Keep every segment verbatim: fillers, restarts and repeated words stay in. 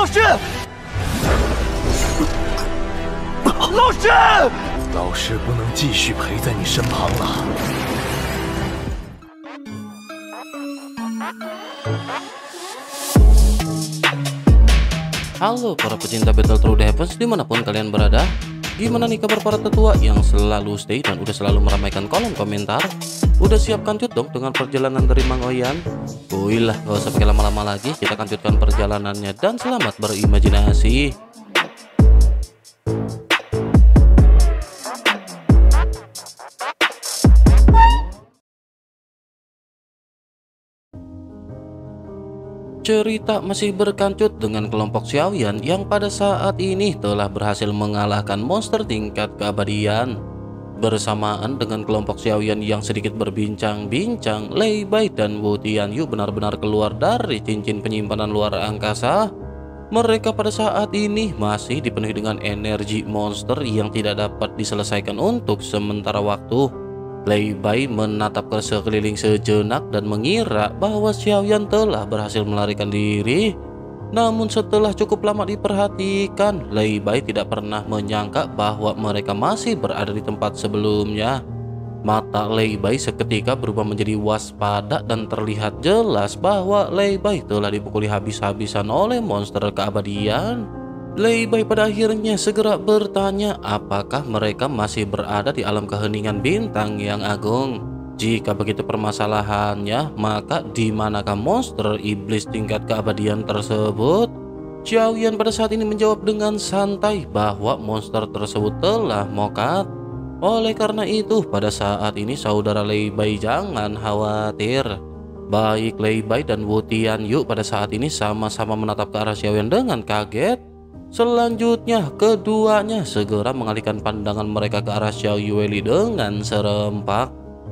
老师，老师， 老师不能继续陪在你身旁了。 Halo para pecinta Battle Through the Heavens dimanapun kalian berada. Gimana nih kabar para tetua yang selalu stay dan udah selalu meramaikan kolom komentar? Udah siap kancut dong dengan perjalanan dari Mang Oyan? Wih lah, gak usah pakai lama-lama lagi, kita kancutkan perjalanannya dan selamat berimajinasi. Cerita masih berkancut dengan kelompok Xiaoyan yang pada saat ini telah berhasil mengalahkan monster tingkat keabadian. Bersamaan dengan kelompok Xiaoyan yang sedikit berbincang-bincang, Lei Bai dan Wu Tianyu benar-benar keluar dari cincin penyimpanan luar angkasa. Mereka pada saat ini masih dipenuhi dengan energi monster yang tidak dapat diselesaikan untuk sementara waktu. Lei Bai menatap ke sekeliling sejenak dan mengira bahwa Xiaoyan telah berhasil melarikan diri. Namun setelah cukup lama diperhatikan, Lei Bai tidak pernah menyangka bahwa mereka masih berada di tempat sebelumnya. Mata Lei Bai seketika berubah menjadi waspada dan terlihat jelas bahwa Lei Bai telah dipukuli habis-habisan oleh monster keabadian. Lei Bai pada akhirnya segera bertanya apakah mereka masih berada di alam keheningan bintang yang agung. Jika begitu permasalahannya, maka di manakah monster iblis tingkat keabadian tersebut? Xiaoyan pada saat ini menjawab dengan santai bahwa monster tersebut telah mokat. Oleh karena itu, pada saat ini saudara Lei Bai jangan khawatir. Baik Lei Bai dan Wu Tianyu pada saat ini sama-sama menatap ke arah Xiaoyan dengan kaget. Selanjutnya, keduanya segera mengalihkan pandangan mereka ke arah Xiao Yueli dengan serempak.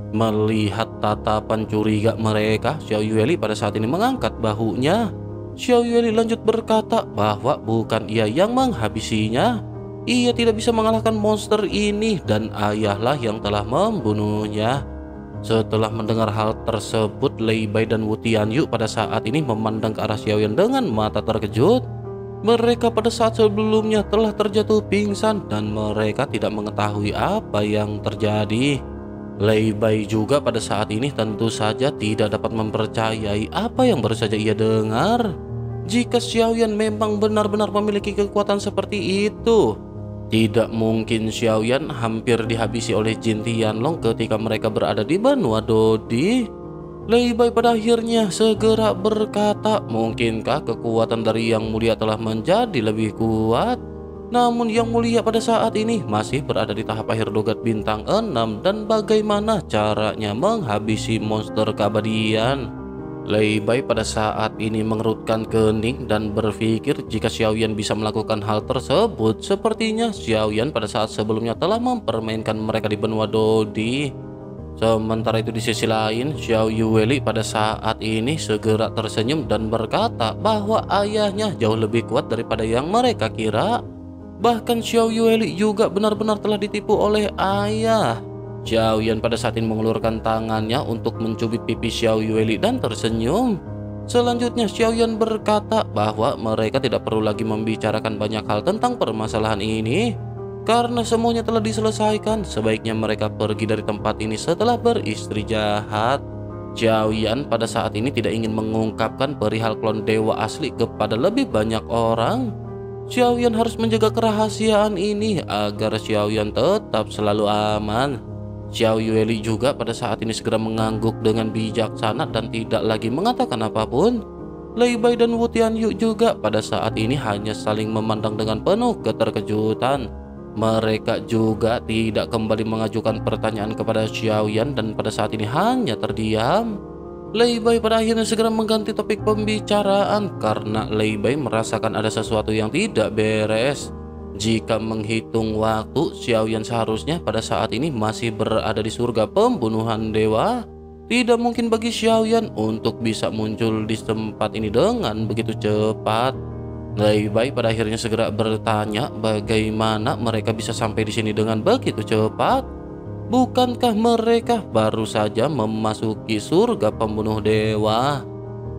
Melihat tatapan curiga mereka, Xiao Yueli pada saat ini mengangkat bahunya. Xiao Yueli lanjut berkata bahwa bukan ia yang menghabisinya. Ia tidak bisa mengalahkan monster ini dan ayahlah yang telah membunuhnya. Setelah mendengar hal tersebut, Lei Bai dan Wu Tianyu pada saat ini memandang ke arah Xiaoyan dengan mata terkejut. Mereka pada saat sebelumnya telah terjatuh pingsan dan mereka tidak mengetahui apa yang terjadi. Lei Bai juga pada saat ini tentu saja tidak dapat mempercayai apa yang baru saja ia dengar. Jika Xiaoyan memang benar-benar memiliki kekuatan seperti itu, tidak mungkin Xiaoyan hampir dihabisi oleh Jin Tianlong ketika mereka berada di benua Dodi. Lei Bai pada akhirnya segera berkata, mungkinkah kekuatan dari Yang Mulia telah menjadi lebih kuat? Namun Yang Mulia pada saat ini masih berada di tahap akhir dogat bintang enam dan bagaimana caranya menghabisi monster keabadian? Lei Bai pada saat ini mengerutkan kening dan berpikir jika Xiaoyan bisa melakukan hal tersebut, sepertinya Xiaoyan pada saat sebelumnya telah mempermainkan mereka di benua Dodi. Sementara itu di sisi lain, Xiao Yueli pada saat ini segera tersenyum dan berkata bahwa ayahnya jauh lebih kuat daripada yang mereka kira. Bahkan Xiao Yueli juga benar-benar telah ditipu oleh ayah. Xiaoyan pada saat ini mengulurkan tangannya untuk mencubit pipi Xiao Yueli dan tersenyum. Selanjutnya Xiaoyan berkata bahwa mereka tidak perlu lagi membicarakan banyak hal tentang permasalahan ini. Karena semuanya telah diselesaikan, sebaiknya mereka pergi dari tempat ini setelah beristri jahat. Xiaoyan pada saat ini tidak ingin mengungkapkan perihal klon dewa asli kepada lebih banyak orang. Xiaoyan harus menjaga kerahasiaan ini agar Xiaoyan tetap selalu aman. Xiao Yueli juga pada saat ini segera mengangguk dengan bijaksana dan tidak lagi mengatakan apapun. Lei Bai dan Wu Tianyu juga pada saat ini hanya saling memandang dengan penuh keterkejutan. Mereka juga tidak kembali mengajukan pertanyaan kepada Xiaoyan dan pada saat ini hanya terdiam. Lei Bai pada akhirnya segera mengganti topik pembicaraan karena Lei Bai merasakan ada sesuatu yang tidak beres. Jika menghitung waktu, Xiaoyan seharusnya pada saat ini masih berada di surga pembunuhan dewa. Tidak mungkin bagi Xiaoyan untuk bisa muncul di tempat ini dengan begitu cepat. Lei Bai pada akhirnya segera bertanya bagaimana mereka bisa sampai di sini dengan begitu cepat. Bukankah mereka baru saja memasuki surga pembunuh dewa?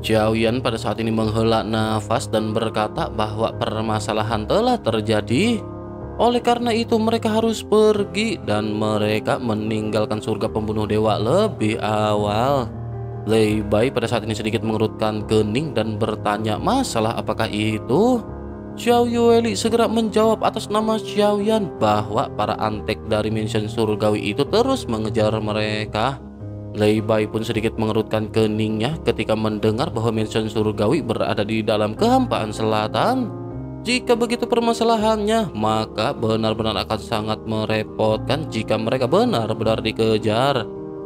Xiaoyan pada saat ini menghela nafas dan berkata bahwa permasalahan telah terjadi. Oleh karena itu mereka harus pergi dan mereka meninggalkan surga pembunuh dewa lebih awal. Lei Bai pada saat ini sedikit mengerutkan kening dan bertanya masalah apakah itu. Xiao Yueli segera menjawab atas nama Xiaoyan bahwa para antek dari mansion surgawi itu terus mengejar mereka. Lei Bai pun sedikit mengerutkan keningnya ketika mendengar bahwa mansion surgawi berada di dalam kehampaan selatan. Jika begitu permasalahannya, maka benar-benar akan sangat merepotkan jika mereka benar-benar dikejar.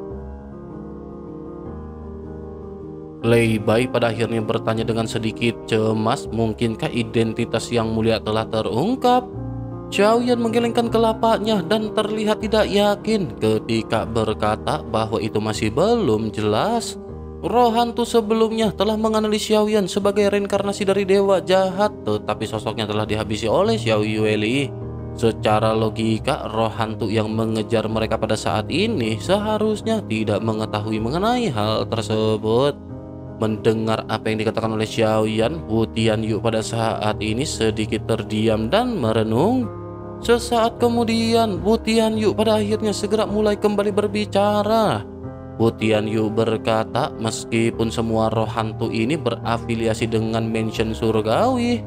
Lei Bai pada akhirnya bertanya dengan sedikit cemas, mungkinkah identitas yang mulia telah terungkap? Xiaoyan menggelengkan kelapanya dan terlihat tidak yakin ketika berkata bahwa itu masih belum jelas. Roh hantu sebelumnya telah menganalisis Xiaoyan sebagai reinkarnasi dari dewa jahat, tetapi sosoknya telah dihabisi oleh Xiao Yueli. Secara logika, roh hantu yang mengejar mereka pada saat ini seharusnya tidak mengetahui mengenai hal tersebut. Mendengar apa yang dikatakan oleh Xiaoyan, Wu Tianyu pada saat ini sedikit terdiam dan merenung. Sesaat kemudian, Wu Tianyu pada akhirnya segera mulai kembali berbicara. Wu Tianyu berkata, meskipun semua roh hantu ini berafiliasi dengan mansion surgawi,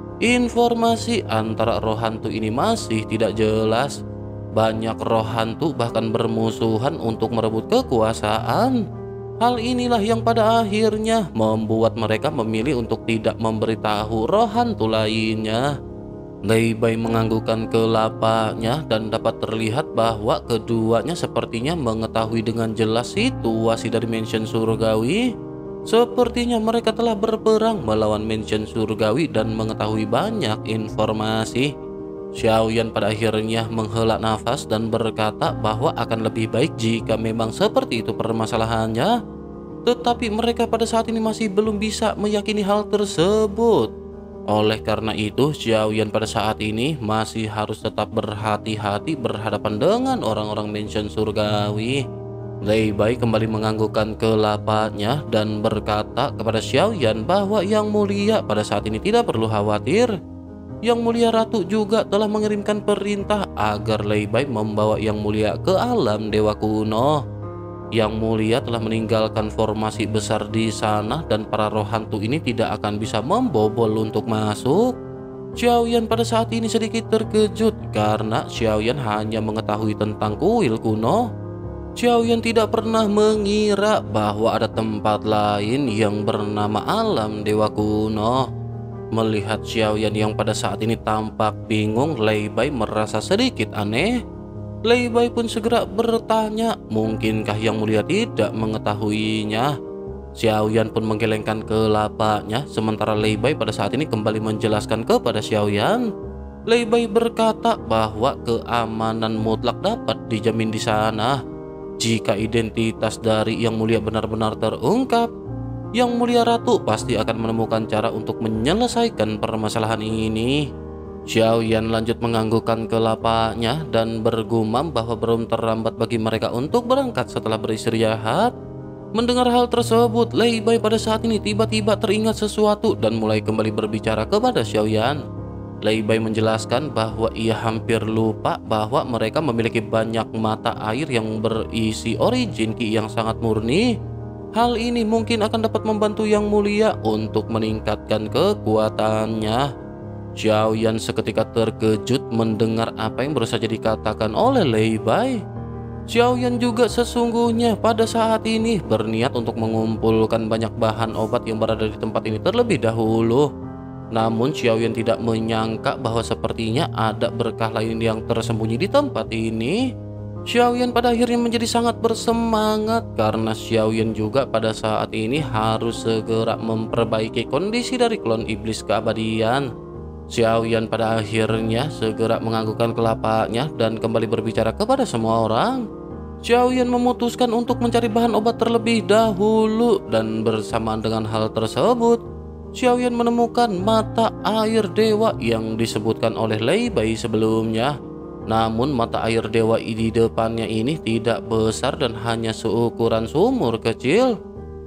informasi antara roh hantu ini masih tidak jelas. Banyak roh hantu bahkan bermusuhan untuk merebut kekuasaan. Hal inilah yang pada akhirnya membuat mereka memilih untuk tidak memberitahu roh hantu lainnya. Lei Bai menganggukkan kelapanya dan dapat terlihat bahwa keduanya sepertinya mengetahui dengan jelas situasi dari mansion surgawi. Sepertinya mereka telah berperang melawan mansion surgawi dan mengetahui banyak informasi. Xiaoyan pada akhirnya menghela nafas dan berkata bahwa akan lebih baik jika memang seperti itu permasalahannya. Tetapi mereka pada saat ini masih belum bisa meyakini hal tersebut. Oleh karena itu, Xiaoyan pada saat ini masih harus tetap berhati-hati berhadapan dengan orang-orang mansion surgawi. Lei Bai kembali menganggukkan kelapanya dan berkata kepada Xiaoyan bahwa Yang Mulia pada saat ini tidak perlu khawatir. Yang Mulia Ratu juga telah mengirimkan perintah agar Lei Bai membawa Yang Mulia ke alam dewa kuno. Yang Mulia telah meninggalkan formasi besar di sana dan para roh hantu ini tidak akan bisa membobol untuk masuk. Xiaoyan pada saat ini sedikit terkejut karena Xiaoyan hanya mengetahui tentang kuil kuno. Xiaoyan tidak pernah mengira bahwa ada tempat lain yang bernama alam dewa kuno. Melihat Xiaoyan yang pada saat ini tampak bingung, Lei Bai merasa sedikit aneh. Lei Bai pun segera bertanya, mungkinkah Yang Mulia tidak mengetahuinya? Xiaoyan pun menggelengkan kelapanya, sementara Lei Bai pada saat ini kembali menjelaskan kepada Xiaoyan. Lei Bai berkata bahwa keamanan mutlak dapat dijamin di sana. Jika identitas dari Yang Mulia benar-benar terungkap, Yang Mulia Ratu pasti akan menemukan cara untuk menyelesaikan permasalahan ini. Xiaoyan lanjut menganggukkan kelapanya dan bergumam bahwa belum terlambat bagi mereka untuk berangkat setelah beristirahat. Mendengar hal tersebut, Lei Bai pada saat ini tiba-tiba teringat sesuatu dan mulai kembali berbicara kepada Xiaoyan. Lei Bai menjelaskan bahwa ia hampir lupa bahwa mereka memiliki banyak mata air yang berisi origin ki yang sangat murni. Hal ini mungkin akan dapat membantu Yang Mulia untuk meningkatkan kekuatannya. Xiaoyan seketika terkejut mendengar apa yang baru saja dikatakan oleh Lei Bai. Xiaoyan juga sesungguhnya pada saat ini berniat untuk mengumpulkan banyak bahan obat yang berada di tempat ini terlebih dahulu. Namun Xiaoyan tidak menyangka bahwa sepertinya ada berkah lain yang tersembunyi di tempat ini. Xiaoyan pada akhirnya menjadi sangat bersemangat karena Xiaoyan juga pada saat ini harus segera memperbaiki kondisi dari klon iblis keabadian. Xiaoyan pada akhirnya segera menganggukkan kelapanya dan kembali berbicara kepada semua orang. Xiaoyan memutuskan untuk mencari bahan obat terlebih dahulu dan bersamaan dengan hal tersebut, Xiaoyan menemukan mata air dewa yang disebutkan oleh Lei Bai sebelumnya. Namun mata air dewa di depannya ini tidak besar dan hanya seukuran sumur kecil.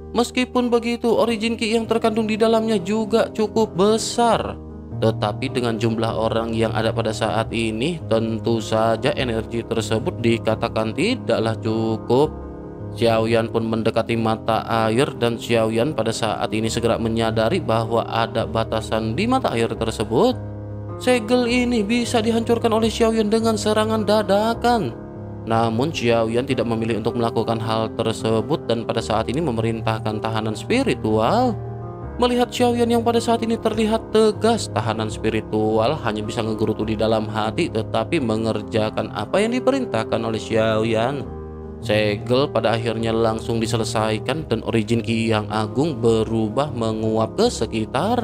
Meskipun begitu, origin ki yang terkandung di dalamnya juga cukup besar. Tetapi dengan jumlah orang yang ada pada saat ini, tentu saja energi tersebut dikatakan tidaklah cukup. Xiaoyan pun mendekati mata air dan Xiaoyan pada saat ini segera menyadari bahwa ada batasan di mata air tersebut. Segel ini bisa dihancurkan oleh Xiaoyan dengan serangan dadakan. Namun Xiaoyan tidak memilih untuk melakukan hal tersebut dan pada saat ini memerintahkan tahanan spiritual. Melihat Xiaoyan yang pada saat ini terlihat tegas, tahanan spiritual hanya bisa ngegerutu di dalam hati tetapi mengerjakan apa yang diperintahkan oleh Xiaoyan. Segel pada akhirnya langsung diselesaikan dan origin ki yang agung berubah menguap ke sekitar.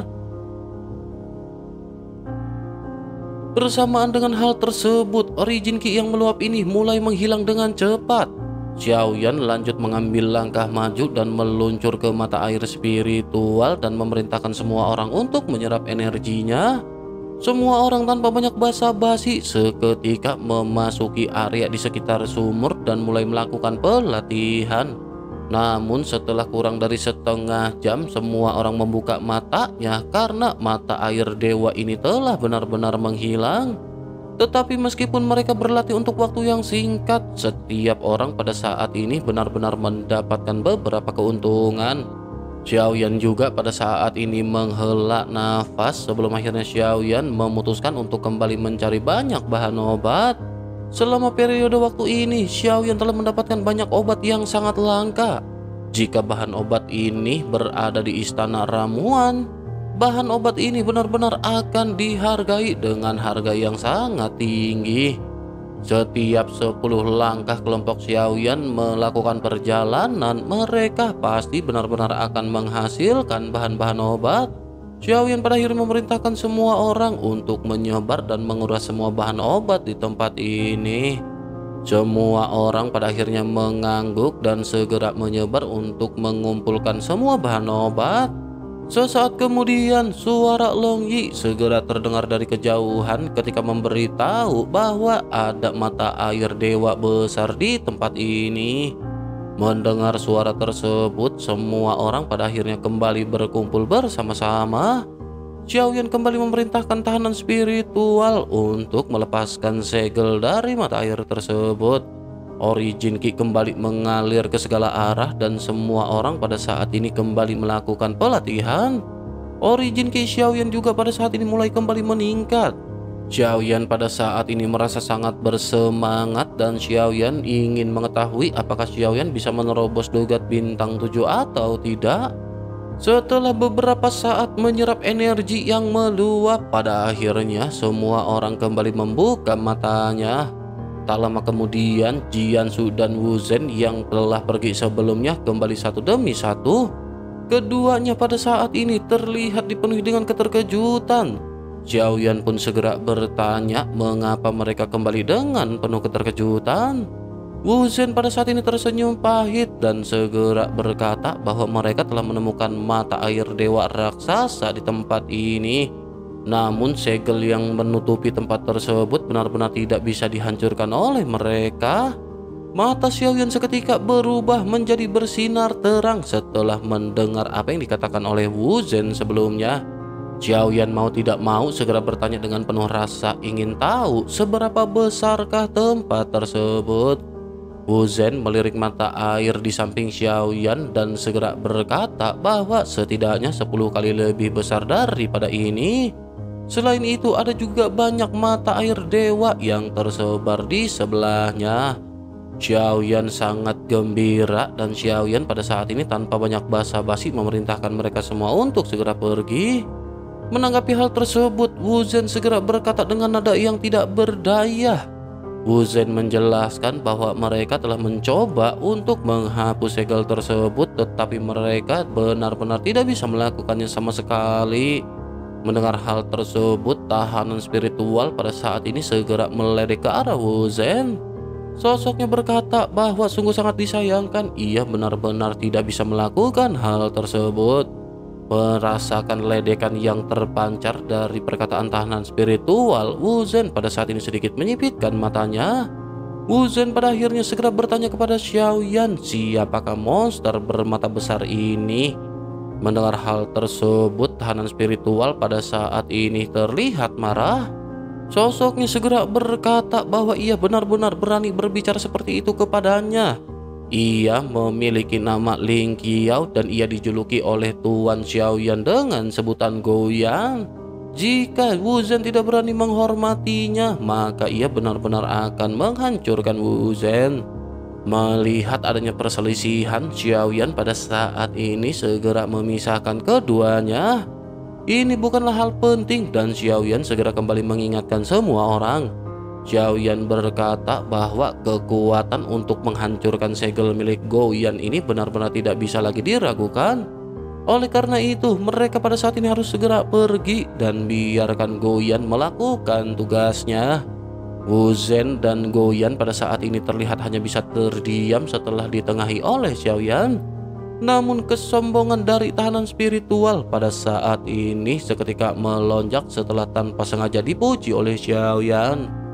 Bersamaan dengan hal tersebut, origin ki yang meluap ini mulai menghilang dengan cepat. Xiaoyan lanjut mengambil langkah maju dan meluncur ke mata air spiritual dan memerintahkan semua orang untuk menyerap energinya. Semua orang tanpa banyak basa-basi seketika memasuki area di sekitar sumur dan mulai melakukan pelatihan. Namun setelah kurang dari setengah jam, semua orang membuka matanya karena mata air dewa ini telah benar-benar menghilang. Tetapi meskipun mereka berlatih untuk waktu yang singkat, setiap orang pada saat ini benar-benar mendapatkan beberapa keuntungan. Xiaoyan juga pada saat ini menghela nafas sebelum akhirnya Xiaoyan memutuskan untuk kembali mencari banyak bahan obat. Selama periode waktu ini, Xiaoyan telah mendapatkan banyak obat yang sangat langka. Jika bahan obat ini berada di istana ramuan, bahan obat ini benar-benar akan dihargai dengan harga yang sangat tinggi. Setiap sepuluh langkah kelompok Xiaoyan melakukan perjalanan, mereka pasti benar-benar akan menghasilkan bahan-bahan obat. Xiaoyan pada akhirnya memerintahkan semua orang untuk menyebar dan menguras semua bahan obat di tempat ini. Semua orang pada akhirnya mengangguk dan segera menyebar untuk mengumpulkan semua bahan obat. Sesaat kemudian, suara Long Yi segera terdengar dari kejauhan ketika memberitahu bahwa ada mata air dewa besar di tempat ini. Mendengar suara tersebut, semua orang pada akhirnya kembali berkumpul bersama-sama. Xiaoyan kembali memerintahkan tahanan spiritual untuk melepaskan segel dari mata air tersebut. Origin ki kembali mengalir ke segala arah dan semua orang pada saat ini kembali melakukan pelatihan. Origin ki Xiaoyan juga pada saat ini mulai kembali meningkat. Xiaoyan pada saat ini merasa sangat bersemangat dan Xiaoyan ingin mengetahui apakah Xiaoyan bisa menerobos dogat bintang tujuh atau tidak. Setelah beberapa saat menyerap energi yang meluap, pada akhirnya semua orang kembali membuka matanya. Tak lama kemudian, Jiansu dan Wu Zhen yang telah pergi sebelumnya kembali satu demi satu. Keduanya pada saat ini terlihat dipenuhi dengan keterkejutan. Xiaoyan pun segera bertanya mengapa mereka kembali dengan penuh keterkejutan. Wu Zhen pada saat ini tersenyum pahit dan segera berkata bahwa mereka telah menemukan mata air dewa raksasa di tempat ini. Namun segel yang menutupi tempat tersebut benar-benar tidak bisa dihancurkan oleh mereka. Mata Xiaoyan seketika berubah menjadi bersinar terang setelah mendengar apa yang dikatakan oleh Wu Zhen sebelumnya. Xiaoyan mau tidak mau segera bertanya dengan penuh rasa ingin tahu seberapa besarkah tempat tersebut. Wu Zhen melirik mata air di samping Xiaoyan dan segera berkata bahwa setidaknya sepuluh kali lebih besar daripada ini. Selain itu ada juga banyak mata air dewa yang tersebar di sebelahnya. Xiaoyan sangat gembira dan Xiaoyan pada saat ini tanpa banyak basa-basi memerintahkan mereka semua untuk segera pergi. Menanggapi hal tersebut, Wu Zhen segera berkata dengan nada yang tidak berdaya. Wu Zhen menjelaskan bahwa mereka telah mencoba untuk menghapus segel tersebut, tetapi mereka benar-benar tidak bisa melakukannya sama sekali. Mendengar hal tersebut, tahanan spiritual pada saat ini segera meledek ke arah Wu Zhen. Sosoknya berkata bahwa sungguh sangat disayangkan ia benar-benar tidak bisa melakukan hal tersebut. Merasakan ledekan yang terpancar dari perkataan tahanan spiritual, Wu Zhen pada saat ini sedikit menyipitkan matanya. Wu Zhen pada akhirnya segera bertanya kepada Xiaoyan, siapakah monster bermata besar ini? Mendengar hal tersebut, tahanan spiritual pada saat ini terlihat marah. Sosoknya segera berkata bahwa ia benar-benar berani berbicara seperti itu kepadanya. Ia memiliki nama Ling Qiao dan ia dijuluki oleh Tuan Xiaoyan dengan sebutan Goyan. Jika Wu Zhen tidak berani menghormatinya, maka ia benar-benar akan menghancurkan Wu Zhen. Melihat adanya perselisihan, Xiaoyan pada saat ini segera memisahkan keduanya. Ini bukanlah hal penting dan Xiaoyan segera kembali mengingatkan semua orang. Xiaoyan berkata bahwa kekuatan untuk menghancurkan segel milik Goyan ini benar-benar tidak bisa lagi diragukan. Oleh karena itu, mereka pada saat ini harus segera pergi dan biarkan Goyan melakukan tugasnya. Wu Zhen dan Goyan pada saat ini terlihat hanya bisa terdiam setelah ditengahi oleh Xiaoyan. Namun kesombongan dari tahanan spiritual pada saat ini seketika melonjak setelah tanpa sengaja dipuji oleh Xiaoyan.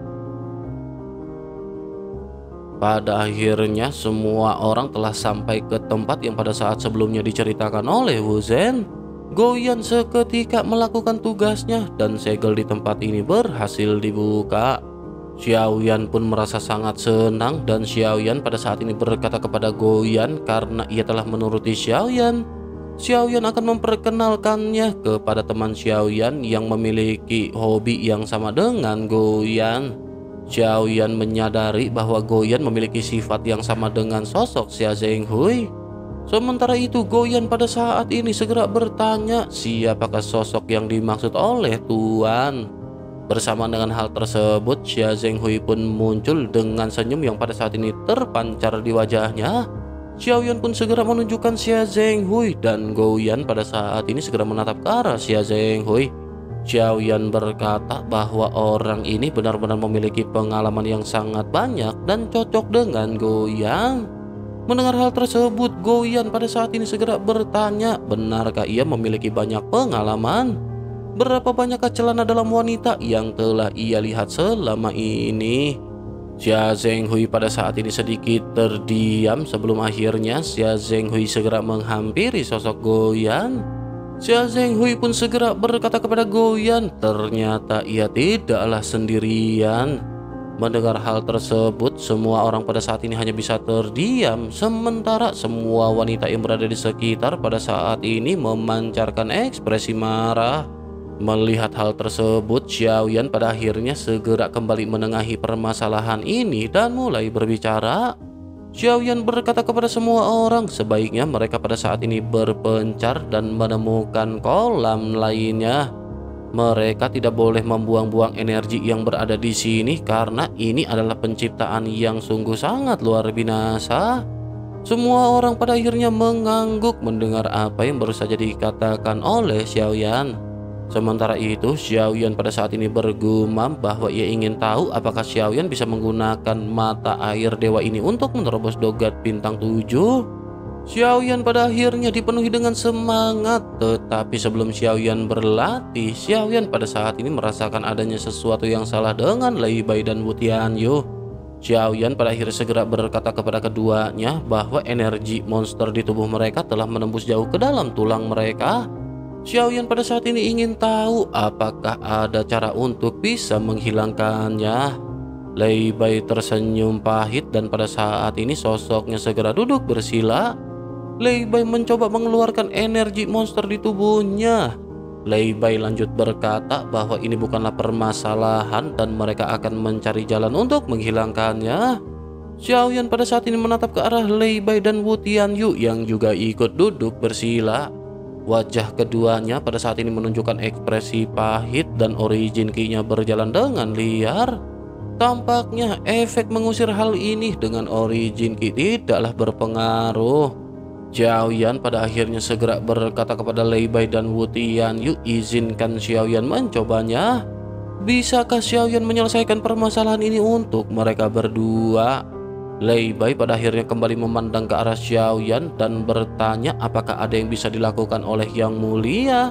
Pada akhirnya semua orang telah sampai ke tempat yang pada saat sebelumnya diceritakan oleh Wu Zhen. Goyan seketika melakukan tugasnya dan segel di tempat ini berhasil dibuka. Xiaoyan pun merasa sangat senang dan Xiaoyan pada saat ini berkata kepada Goyan karena ia telah menuruti Xiaoyan. Xiaoyan akan memperkenalkannya kepada teman Xiaoyan yang memiliki hobi yang sama dengan Goyan. Xiaoyan menyadari bahwa Goyan memiliki sifat yang sama dengan sosok Xia Zhenghui. Sementara itu Goyan pada saat ini segera bertanya siapakah sosok yang dimaksud oleh Tuan. Bersama dengan hal tersebut, Xia Zhenghui pun muncul dengan senyum yang pada saat ini terpancar di wajahnya. Xiaoyan pun segera menunjukkan Xia Zhenghui dan Goyan pada saat ini segera menatap ke arah Xia Zhenghui. Xiaoyan berkata bahwa orang ini benar-benar memiliki pengalaman yang sangat banyak dan cocok dengan Goyan. Mendengar hal tersebut, Goyan pada saat ini segera bertanya, benarkah ia memiliki banyak pengalaman? Berapa banyakkah celana dalam wanita yang telah ia lihat selama ini? Xia Zhenghui pada saat ini sedikit terdiam sebelum akhirnya Xia Zhenghui segera menghampiri sosok Goyan. Xia Zhenghui pun segera berkata kepada Goyan, ternyata ia tidaklah sendirian. Mendengar hal tersebut, semua orang pada saat ini hanya bisa terdiam, sementara semua wanita yang berada di sekitar pada saat ini memancarkan ekspresi marah. Melihat hal tersebut, Xiaoyan pada akhirnya segera kembali menengahi permasalahan ini dan mulai berbicara. Xiaoyan berkata kepada semua orang sebaiknya mereka pada saat ini berpencar dan menemukan kolam lainnya. Mereka tidak boleh membuang-buang energi yang berada di sini karena ini adalah penciptaan yang sungguh sangat luar binasa. Semua orang pada akhirnya mengangguk mendengar apa yang baru saja dikatakan oleh Xiaoyan. Sementara itu, Xiaoyan pada saat ini bergumam bahwa ia ingin tahu apakah Xiaoyan bisa menggunakan mata air dewa ini untuk menerobos dogat bintang tujuh. Xiaoyan pada akhirnya dipenuhi dengan semangat, tetapi sebelum Xiaoyan berlatih, Xiaoyan pada saat ini merasakan adanya sesuatu yang salah dengan Lei Bai dan Wu Tianyu. Xiaoyan pada akhirnya segera berkata kepada keduanya bahwa energi monster di tubuh mereka telah menembus jauh ke dalam tulang mereka. Xiaoyan pada saat ini ingin tahu apakah ada cara untuk bisa menghilangkannya. Lei Bai tersenyum pahit dan pada saat ini sosoknya segera duduk bersila. Lei Bai mencoba mengeluarkan energi monster di tubuhnya. Lei Bai lanjut berkata bahwa ini bukanlah permasalahan dan mereka akan mencari jalan untuk menghilangkannya. Xiaoyan pada saat ini menatap ke arah Lei Bai dan Wu Tianyu yang juga ikut duduk bersila. Wajah keduanya pada saat ini menunjukkan ekspresi pahit dan origin ki-nya berjalan dengan liar. Tampaknya efek mengusir hal ini dengan origin ki tidaklah berpengaruh. Xiaoyan pada akhirnya segera berkata kepada Lei Bai dan Wu Tianyu, izinkan Xiaoyan mencobanya. Bisakah Xiaoyan menyelesaikan permasalahan ini untuk mereka berdua? Lei Bai pada akhirnya kembali memandang ke arah Xiaoyan dan bertanya apakah ada yang bisa dilakukan oleh Yang Mulia.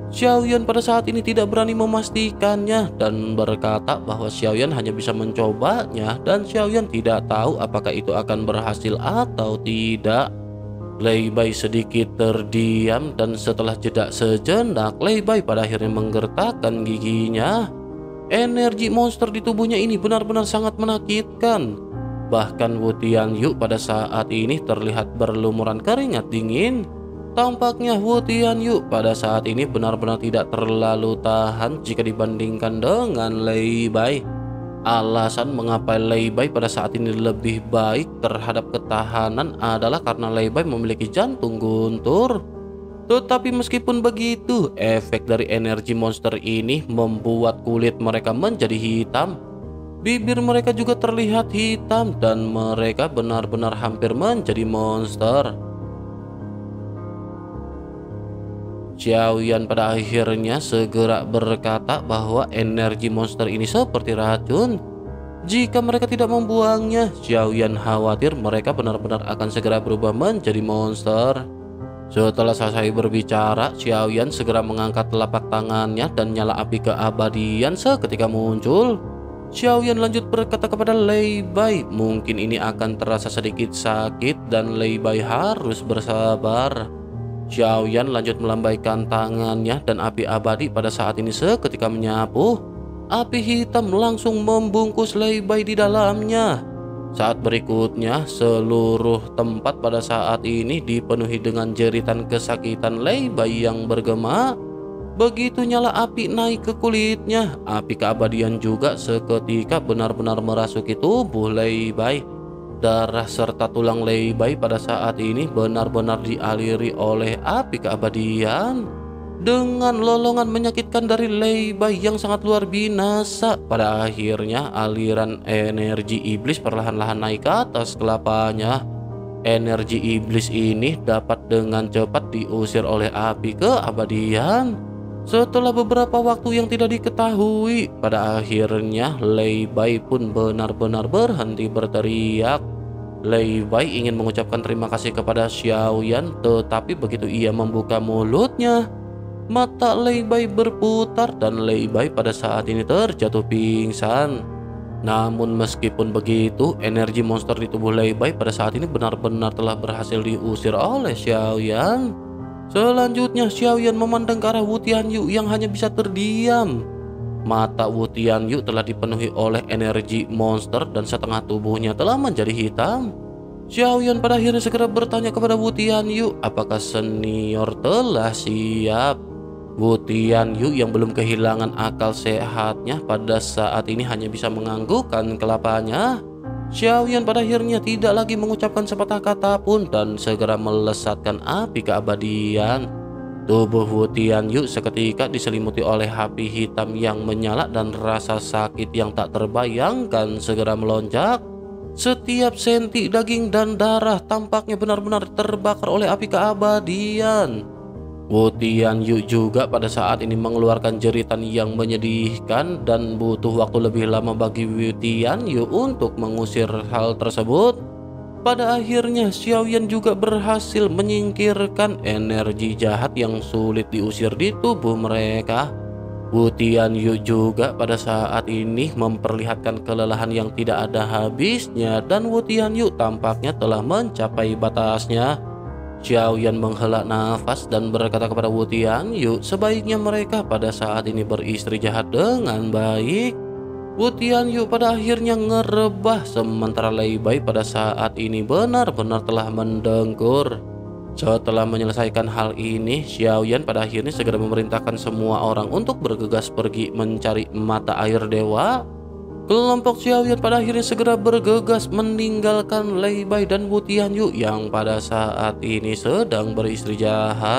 Xiaoyan pada saat ini tidak berani memastikannya dan berkata bahwa Xiaoyan hanya bisa mencobanya dan Xiaoyan tidak tahu apakah itu akan berhasil atau tidak. Lei Bai sedikit terdiam dan setelah jeda sejenak, Lei Bai pada akhirnya menggertakkan giginya. Energi monster di tubuhnya ini benar-benar sangat menakutkan. Bahkan Wu Tianyu pada saat ini terlihat berlumuran keringat dingin. Tampaknya Wu Tianyu pada saat ini benar-benar tidak terlalu tahan jika dibandingkan dengan Lei Bai. Alasan mengapa Lei Bai pada saat ini lebih baik terhadap ketahanan adalah karena Lei Bai memiliki jantung guntur. Tetapi meskipun begitu, efek dari energi monster ini membuat kulit mereka menjadi hitam. Bibir mereka juga terlihat hitam dan mereka benar-benar hampir menjadi monster. Xiaoyan pada akhirnya segera berkata bahwa energi monster ini seperti racun. Jika mereka tidak membuangnya, Xiaoyan khawatir mereka benar-benar akan segera berubah menjadi monster. Setelah selesai berbicara, Xiaoyan segera mengangkat telapak tangannya dan nyala api keabadian seketika muncul. Xiaoyan lanjut berkata kepada Lei Bai, mungkin ini akan terasa sedikit sakit dan Lei Bai harus bersabar. Xiaoyan lanjut melambaikan tangannya dan api abadi pada saat ini seketika menyapu. Api hitam langsung membungkus Lei Bai di dalamnya. Saat berikutnya, seluruh tempat pada saat ini dipenuhi dengan jeritan kesakitan Lei Bai yang bergema. Begitu nyala api naik ke kulitnya, api keabadian juga seketika benar-benar merasuki tubuh Lei Bai. Darah serta tulang Lei Bai pada saat ini benar-benar dialiri oleh api keabadian. Dengan lolongan menyakitkan dari Lei Bai yang sangat luar binasa, pada akhirnya aliran energi iblis perlahan-lahan naik ke atas kelapanya. Energi iblis ini dapat dengan cepat diusir oleh api keabadian. Setelah beberapa waktu yang tidak diketahui, pada akhirnya Lei Bai pun benar-benar berhenti berteriak. Lei Bai ingin mengucapkan terima kasih kepada Xiaoyan, tetapi begitu ia membuka mulutnya, mata Lei Bai berputar dan Lei Bai pada saat ini terjatuh pingsan. Namun meskipun begitu, energi monster di tubuh Lei Bai pada saat ini benar-benar telah berhasil diusir oleh Xiaoyan. Selanjutnya Xiaoyan memandang ke arah Wu Tianyu yang hanya bisa terdiam. Mata Wu Tianyu telah dipenuhi oleh energi monster dan setengah tubuhnya telah menjadi hitam. Xiaoyan pada akhirnya segera bertanya kepada Wu Tianyu, apakah senior telah siap? Wu Tianyu yang belum kehilangan akal sehatnya pada saat ini hanya bisa menganggukkan kelapanya. Xiaoyan pada akhirnya tidak lagi mengucapkan sepatah kata pun dan segera melesatkan api keabadian. Tubuh Wu Tianyu seketika diselimuti oleh api hitam yang menyala dan rasa sakit yang tak terbayangkan segera melonjak. Setiap senti daging dan darah tampaknya benar-benar terbakar oleh api keabadian. Wu Tianyu juga pada saat ini mengeluarkan jeritan yang menyedihkan dan butuh waktu lebih lama bagi Wu Tianyu untuk mengusir hal tersebut. Pada akhirnya Xiaoyan juga berhasil menyingkirkan energi jahat yang sulit diusir di tubuh mereka. Wu Tianyu juga pada saat ini memperlihatkan kelelahan yang tidak ada habisnya dan Wu Tianyu tampaknya telah mencapai batasnya. Xiaoyan menghela nafas dan berkata kepada Wu Tianyu, sebaiknya mereka pada saat ini beristri jahat dengan baik. Wu Tianyu pada akhirnya ngerebah sementara Lei Bai pada saat ini benar-benar telah mendengkur. Setelah menyelesaikan hal ini, Xiaoyan pada akhirnya segera memerintahkan semua orang untuk bergegas pergi mencari mata air dewa. Kelompok Xiaoyan pada akhirnya segera bergegas meninggalkan Lei Bai dan Wu Tianyu yang pada saat ini sedang beristri jahat.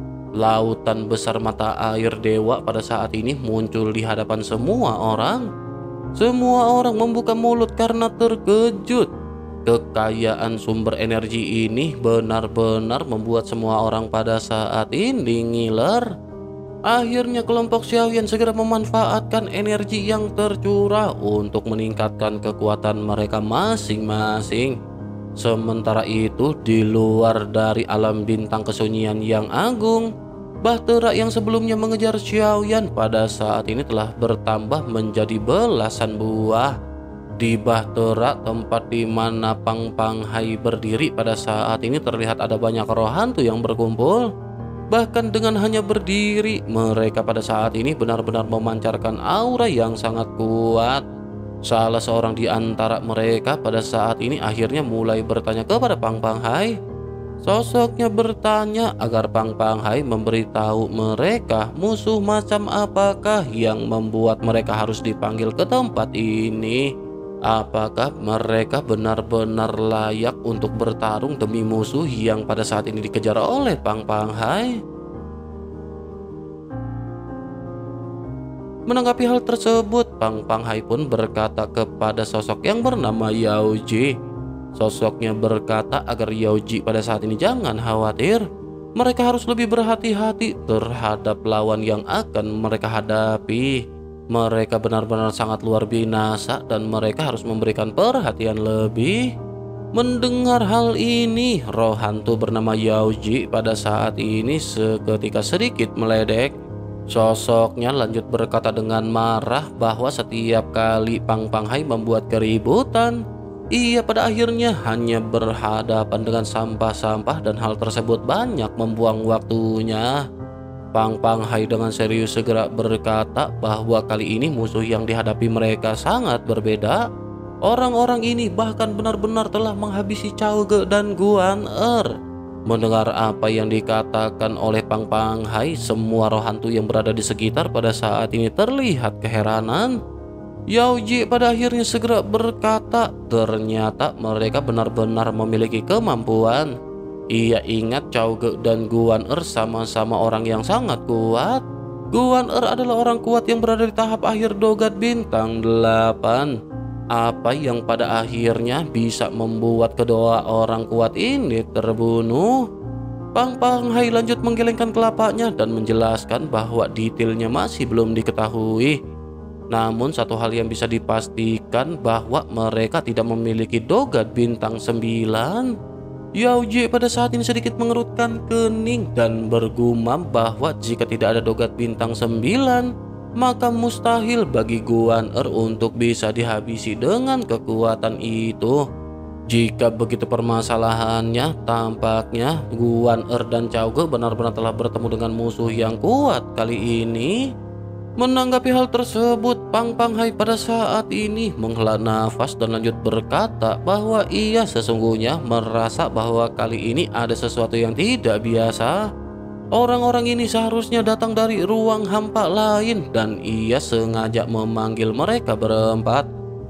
Lautan besar mata air dewa pada saat ini muncul di hadapan semua orang. Semua orang membuka mulut karena terkejut. Kekayaan sumber energi ini benar-benar membuat semua orang pada saat ini ngiler. Akhirnya kelompok Xiaoyan segera memanfaatkan energi yang tercurah untuk meningkatkan kekuatan mereka masing-masing. Sementara itu di luar dari alam bintang kesunyian yang agung, Bahtera yang sebelumnya mengejar Xiaoyan pada saat ini telah bertambah menjadi belasan buah. Di Bahtera, tempat di mana Pang Pang Hai berdiri pada saat ini, terlihat ada banyak roh hantu yang berkumpul. Bahkan dengan hanya berdiri, mereka pada saat ini benar-benar memancarkan aura yang sangat kuat. Salah seorang di antara mereka pada saat ini akhirnya mulai bertanya kepada Pang Pang Hai. Sosoknya bertanya agar Pang Pang Hai memberitahu mereka musuh macam apakah yang membuat mereka harus dipanggil ke tempat ini. Apakah mereka benar-benar layak untuk bertarung demi musuh yang pada saat ini dikejar oleh Pang Pang Hai? Menanggapi hal tersebut, Pang Pang Hai pun berkata kepada sosok yang bernama Yao Ji. Sosoknya berkata agar Yao Ji pada saat ini jangan khawatir. Mereka harus lebih berhati-hati terhadap lawan yang akan mereka hadapi. Mereka benar-benar sangat luar biasa dan mereka harus memberikan perhatian lebih. Mendengar hal ini, roh hantu bernama Yao Ji pada saat ini seketika sedikit meledek. Sosoknya lanjut berkata dengan marah bahwa setiap kali Pang Pang Hai membuat keributan, ia pada akhirnya hanya berhadapan dengan sampah-sampah dan hal tersebut banyak membuang waktunya. Pang Pang Hai dengan serius segera berkata bahwa kali ini musuh yang dihadapi mereka sangat berbeda. Orang-orang ini bahkan benar-benar telah menghabisi Cao Ge dan Guan Er. Mendengar apa yang dikatakan oleh Pang Pang Hai, semua roh hantu yang berada di sekitar pada saat ini terlihat keheranan. Yao Ji pada akhirnya segera berkata, ternyata mereka benar-benar memiliki kemampuan. Ia ingat Cao Ge dan Guan Er sama-sama orang yang sangat kuat. Guan Er adalah orang kuat yang berada di tahap akhir dogat bintang delapan. Apa yang pada akhirnya bisa membuat kedua orang kuat ini terbunuh? Pang Pang Hai lanjut menggelengkan kelapanya dan menjelaskan bahwa detailnya masih belum diketahui. Namun satu hal yang bisa dipastikan bahwa mereka tidak memiliki dogat bintang sembilan. Yao Ji pada saat ini sedikit mengerutkan kening dan bergumam bahwa jika tidak ada dogat bintang sembilan, maka mustahil bagi Guan Er untuk bisa dihabisi dengan kekuatan itu. Jika begitu permasalahannya, tampaknya Guan Er dan Cao Ge benar-benar telah bertemu dengan musuh yang kuat kali ini. Menanggapi hal tersebut, Pang Pang Hai pada saat ini menghela nafas dan lanjut berkata bahwa ia sesungguhnya merasa bahwa kali ini ada sesuatu yang tidak biasa. Orang-orang ini seharusnya datang dari ruang hampa lain dan ia sengaja memanggil mereka berempat.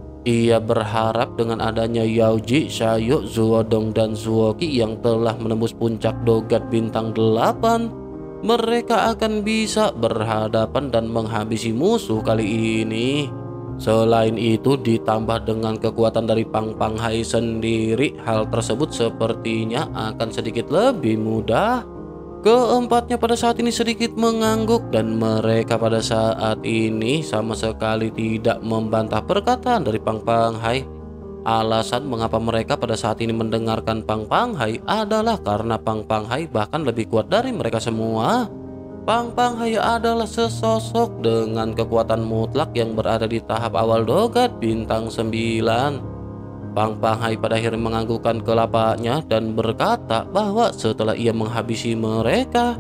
Ia berharap dengan adanya Yao Ji, Xiaoyu, Zuodong dan Zuoqi yang telah menembus puncak dogat bintang delapan, mereka akan bisa berhadapan dan menghabisi musuh kali ini. Selain itu, ditambah dengan kekuatan dari Pang Pang Hai sendiri, hal tersebut sepertinya akan sedikit lebih mudah. Keempatnya pada saat ini sedikit mengangguk dan mereka pada saat ini sama sekali tidak membantah perkataan dari Pang Pang Hai. Alasan mengapa mereka pada saat ini mendengarkan Pang Pang Hai adalah karena Pang Pang Hai bahkan lebih kuat dari mereka semua. Pang Pang Hai adalah sesosok dengan kekuatan mutlak yang berada di tahap awal dogat bintang sembilan. Pang Pang Hai pada akhirnya menganggukkan kelapanya dan berkata bahwa setelah ia menghabisi mereka,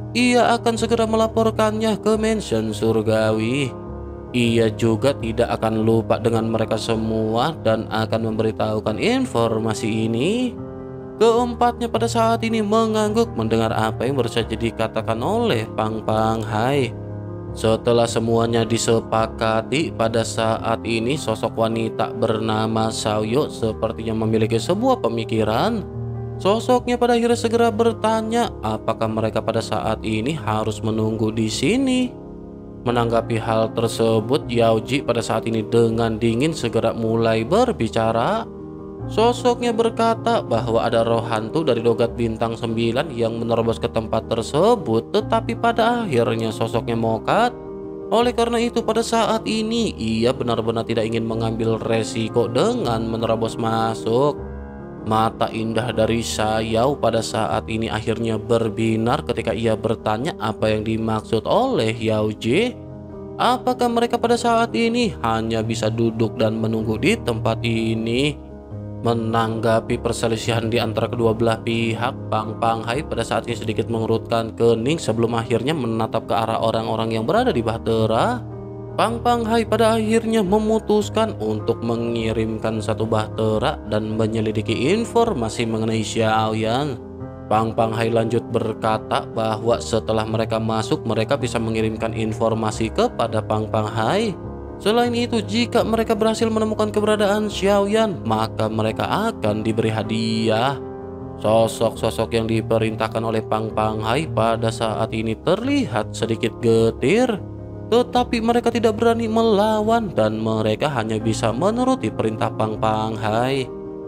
ia akan segera melaporkannya ke mansion surgawi. Ia juga tidak akan lupa dengan mereka semua dan akan memberitahukan informasi ini. Keempatnya pada saat ini mengangguk mendengar apa yang baru saja dikatakan oleh Pang Pang Hai. Setelah semuanya disepakati, pada saat ini sosok wanita bernama Xiaoyu sepertinya memiliki sebuah pemikiran. Sosoknya pada akhirnya segera bertanya apakah mereka pada saat ini harus menunggu di sini. Menanggapi hal tersebut, Yao Ji pada saat ini dengan dingin segera mulai berbicara. Sosoknya berkata bahwa ada roh hantu dari dogat bintang sembilan yang menerobos ke tempat tersebut, tetapi pada akhirnya sosoknya mokat. Oleh karena itu pada saat ini ia benar-benar tidak ingin mengambil resiko dengan menerobos masuk. Mata indah dari Xiao pada saat ini akhirnya berbinar ketika ia bertanya apa yang dimaksud oleh Yao Ji. Apakah mereka pada saat ini hanya bisa duduk dan menunggu di tempat ini? Menanggapi perselisihan di antara kedua belah pihak, Pang Panghai pada saat ini sedikit mengerutkan kening sebelum akhirnya menatap ke arah orang-orang yang berada di bahtera. Pang Panghai pada akhirnya memutuskan untuk mengirimkan satu bahtera dan menyelidiki informasi mengenai Xiaoyan. Pang Panghai lanjut berkata bahwa setelah mereka masuk, mereka bisa mengirimkan informasi kepada Pang Panghai. Selain itu, jika mereka berhasil menemukan keberadaan Xiaoyan, maka mereka akan diberi hadiah. Sosok-sosok yang diperintahkan oleh Pang Panghai pada saat ini terlihat sedikit getir, tetapi mereka tidak berani melawan dan mereka hanya bisa menuruti perintah Pang Panghai.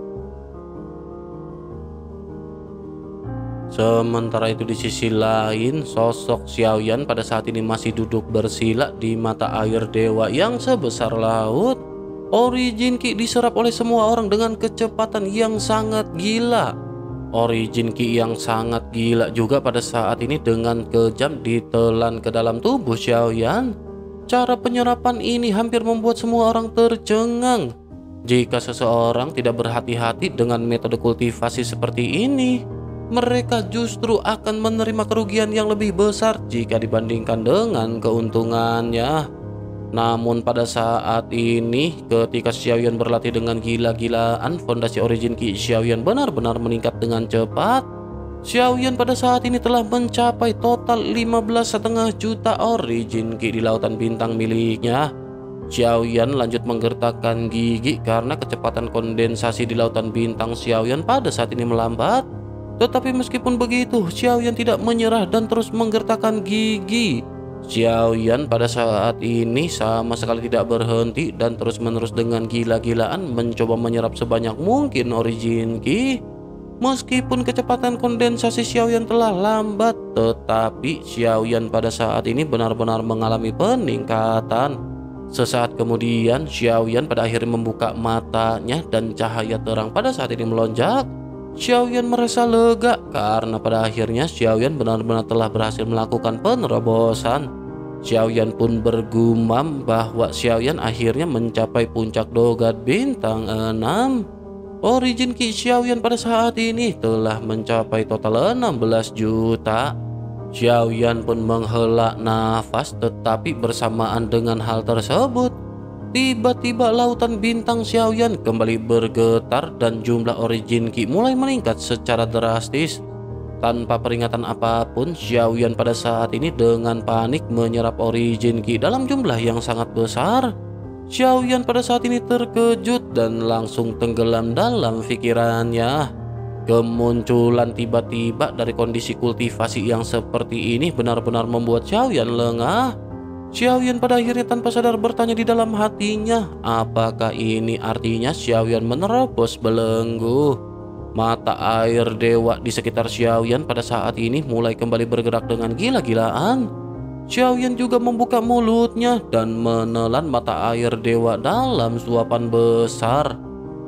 Sementara itu di sisi lain, sosok Xiaoyan pada saat ini masih duduk bersila di mata air dewa yang sebesar laut. Origin Ki diserap oleh semua orang dengan kecepatan yang sangat gila. Origin Ki yang sangat gila juga pada saat ini dengan kejam ditelan ke dalam tubuh Xiaoyan. Cara penyerapan ini hampir membuat semua orang tercengang. Jika seseorang tidak berhati-hati dengan metode kultivasi seperti ini, mereka justru akan menerima kerugian yang lebih besar jika dibandingkan dengan keuntungannya. Namun pada saat ini, ketika Xiaoyan berlatih dengan gila-gilaan, fondasi Origin Ki Xiaoyan benar-benar meningkat dengan cepat. Xiaoyan pada saat ini telah mencapai total lima belas koma lima juta Origin Ki di lautan bintang miliknya. Xiaoyan lanjut menggertakkan gigi karena kecepatan kondensasi di lautan bintang Xiaoyan pada saat ini melambat. Tetapi meskipun begitu, Xiaoyan tidak menyerah dan terus menggertakkan gigi. Xiaoyan pada saat ini sama sekali tidak berhenti dan terus-menerus dengan gila-gilaan mencoba menyerap sebanyak mungkin Origin Ki. Meskipun kecepatan kondensasi Xiaoyan telah lambat, tetapi Xiaoyan pada saat ini benar-benar mengalami peningkatan. Sesaat kemudian, Xiaoyan pada akhirnya membuka matanya dan cahaya terang pada saat ini melonjak. Xiaoyan merasa lega karena pada akhirnya Xiaoyan benar-benar telah berhasil melakukan penerobosan. Xiaoyan pun bergumam bahwa Xiaoyan akhirnya mencapai puncak dogat bintang enam. Origin Ki Xiaoyan pada saat ini telah mencapai total enam belas juta. Xiaoyan pun menghela nafas, tetapi bersamaan dengan hal tersebut, tiba-tiba lautan bintang Xiaoyan kembali bergetar dan jumlah Origin Ki mulai meningkat secara drastis. Tanpa peringatan apapun, Xiaoyan pada saat ini dengan panik menyerap Origin Ki dalam jumlah yang sangat besar. Xiaoyan pada saat ini terkejut dan langsung tenggelam dalam pikirannya. Kemunculan tiba-tiba dari kondisi kultivasi yang seperti ini benar-benar membuat Xiaoyan lengah. Xiaoyan pada akhirnya tanpa sadar bertanya di dalam hatinya, apakah ini artinya Xiaoyan menerobos belenggu? Mata air dewa di sekitar Xiaoyan pada saat ini mulai kembali bergerak dengan gila-gilaan. Xiaoyan juga membuka mulutnya dan menelan mata air dewa dalam suapan besar.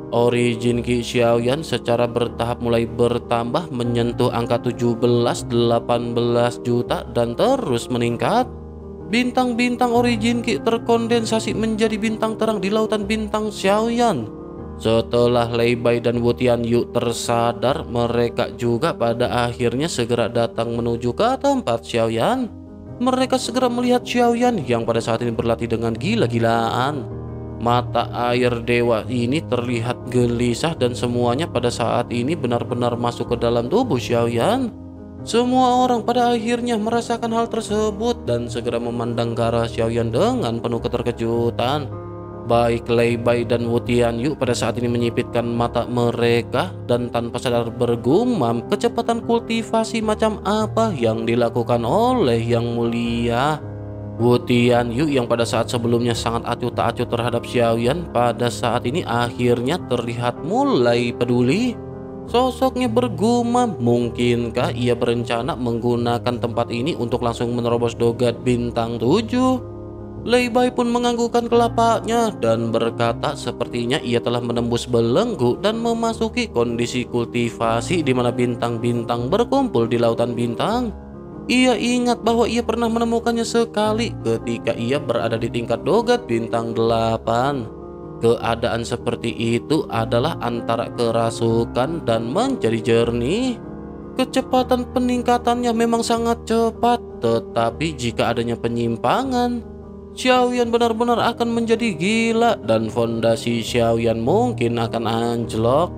Origin Ki Xiaoyan secara bertahap mulai bertambah menyentuh angka tujuh belas delapan belas juta dan terus meningkat. Bintang-bintang Origin Ki terkondensasi menjadi bintang terang di lautan bintang Xiaoyan. Setelah Lei Bai dan Wu Tianyu tersadar, mereka juga pada akhirnya segera datang menuju ke tempat Xiaoyan. Mereka segera melihat Xiaoyan yang pada saat ini berlatih dengan gila-gilaan. Mata air dewa ini terlihat gelisah dan semuanya pada saat ini benar-benar masuk ke dalam tubuh Xiaoyan. Semua orang pada akhirnya merasakan hal tersebut dan segera memandang ke arah Xiaoyan dengan penuh keterkejutan. Baik Lei Bai dan Wu Tianyu pada saat ini menyipitkan mata mereka dan tanpa sadar bergumam kecepatan kultivasi macam apa yang dilakukan oleh Yang Mulia. Wu Tianyu yang pada saat sebelumnya sangat acuh tak acuh terhadap Xiaoyan pada saat ini akhirnya terlihat mulai peduli. Sosoknya bergumam, mungkinkah ia berencana menggunakan tempat ini untuk langsung menerobos dogat bintang tujuh? Lei Bai pun menganggukkan kelapanya dan berkata sepertinya ia telah menembus belenggu dan memasuki kondisi kultivasi di mana bintang-bintang berkumpul di lautan bintang. Ia ingat bahwa ia pernah menemukannya sekali ketika ia berada di tingkat dogat bintang delapan. Keadaan seperti itu adalah antara kerasukan dan menjadi jernih. Kecepatan peningkatannya memang sangat cepat, tetapi jika adanya penyimpangan, Xiaoyan benar-benar akan menjadi gila dan fondasi Xiaoyan mungkin akan anjlok.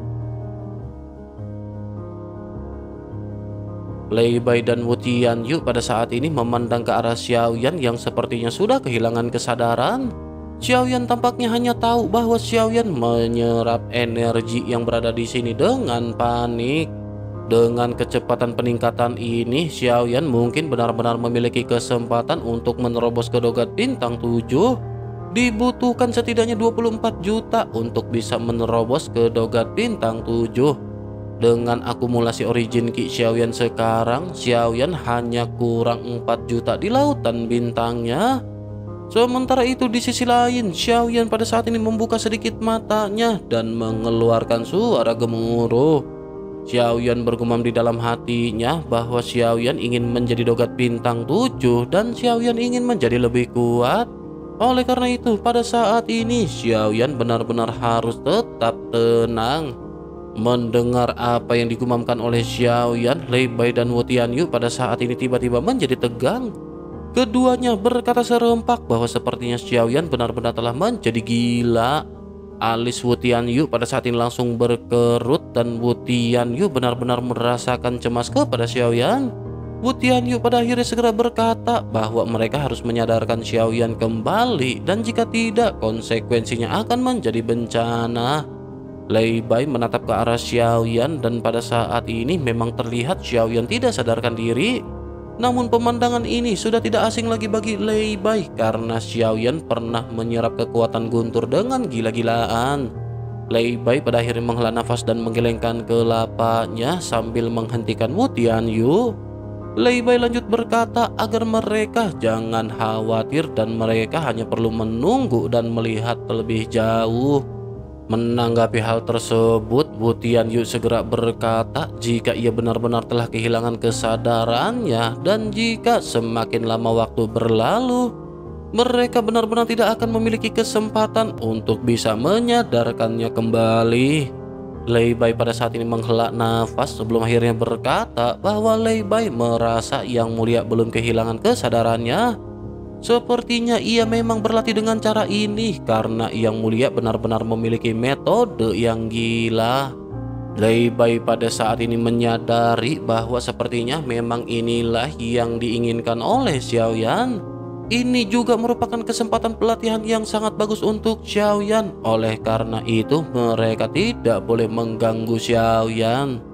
Lei Bai dan Wu Tianyu pada saat ini memandang ke arah Xiaoyan yang sepertinya sudah kehilangan kesadaran. Xiaoyan tampaknya hanya tahu bahwa Xiaoyan menyerap energi yang berada di sini dengan panik. Dengan kecepatan peningkatan ini, Xiaoyan mungkin benar-benar memiliki kesempatan untuk menerobos ke dogat bintang tujuh. Dibutuhkan setidaknya dua puluh empat juta untuk bisa menerobos ke dogat bintang tujuh. Dengan akumulasi origin Ki Xiaoyan sekarang, Xiaoyan hanya kurang empat juta di lautan bintangnya. Sementara itu di sisi lain, Xiaoyan pada saat ini membuka sedikit matanya dan mengeluarkan suara gemuruh. Xiaoyan bergumam di dalam hatinya bahwa Xiaoyan ingin menjadi dogat bintang tujuh dan Xiaoyan ingin menjadi lebih kuat. Oleh karena itu, pada saat ini Xiaoyan benar-benar harus tetap tenang. Mendengar apa yang digumamkan oleh Xiaoyan, Lei Bai dan Wu Tianyu pada saat ini tiba-tiba menjadi tegang. Keduanya berkata serempak bahwa sepertinya Xiaoyan benar-benar telah menjadi gila. Alis Wu Tianyu pada saat ini langsung berkerut dan Wu Tianyu benar-benar merasakan cemas kepada Xiaoyan. Wu Tianyu pada akhirnya segera berkata bahwa mereka harus menyadarkan Xiaoyan kembali dan jika tidak konsekuensinya akan menjadi bencana. Lei Bai menatap ke arah Xiaoyan dan pada saat ini memang terlihat Xiaoyan tidak sadarkan diri. Namun pemandangan ini sudah tidak asing lagi bagi Lei Bai karena Xiaoyan pernah menyerap kekuatan guntur dengan gila-gilaan. Lei Bai pada akhirnya menghela nafas dan menggelengkan kelapanya sambil menghentikan Wu Tianyu. Lei Bai lanjut berkata agar mereka jangan khawatir dan mereka hanya perlu menunggu dan melihat terlebih jauh. Menanggapi hal tersebut, Wu Tianyu segera berkata jika ia benar-benar telah kehilangan kesadarannya dan jika semakin lama waktu berlalu, mereka benar-benar tidak akan memiliki kesempatan untuk bisa menyadarkannya kembali. Lei Bai pada saat ini menghela nafas sebelum akhirnya berkata bahwa Lei Bai merasa Yang Mulia belum kehilangan kesadarannya. Sepertinya ia memang berlatih dengan cara ini karena Yang Mulia benar-benar memiliki metode yang gila. Lei Bai pada saat ini menyadari bahwa sepertinya memang inilah yang diinginkan oleh Xiaoyan. Ini juga merupakan kesempatan pelatihan yang sangat bagus untuk Xiaoyan. Oleh karena itu mereka tidak boleh mengganggu Xiaoyan.